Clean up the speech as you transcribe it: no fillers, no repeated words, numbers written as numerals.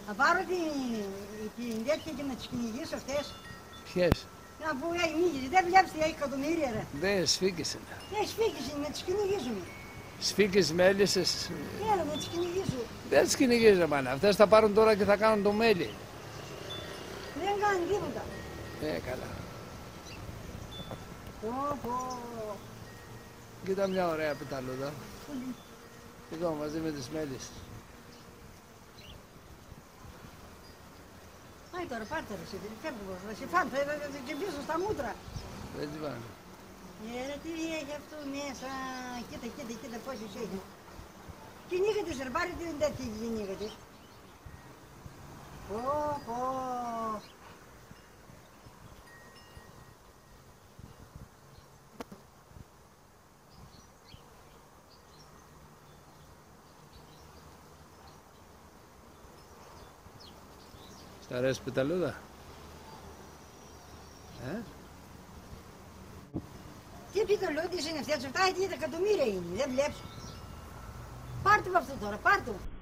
Θα πάρω την τέτοια και να τις κυνηγήσω αυτές. Ποιες? Να που ανοίγει, δεν βλέπεις τι έχει εκατομμύρια ρε. Δεν σφίγγες είναι. Σφίγγεις είναι, να τις κυνηγήσουμε. Σφίγγες μέλισσες. Έλα να τις κυνηγήσω. Δεν τις κυνηγείς ρε μάνα. Αυτές θα πάρουν τώρα και θα κάνουν το μέλι. Δεν κάνει τίποτα. Καλά. Πω. Κοίτα μια ωραία πεταλούδα. Εδώ μαζί με τις μέλισσες. Άι τώρα πάρτε ρε εσύ, φεύγω, θα σε φάνε, θα τσιμπήσω στα μούτρα. Δεν τη βάνε. Ρε τι έχει αυτό μέσα, κοίτα πόσες έχει. Κυνήγεται ρε, πάρε την τέτοια κυνήγεται. Πω. Σ' αρέσει πεταλούδα? Τι πιτολούδες είναι αυτές, αυτά 10 εκατομμύρια είναι, δεν βλέπεις. Πάρ' το από αυτό τώρα, πάρ' το.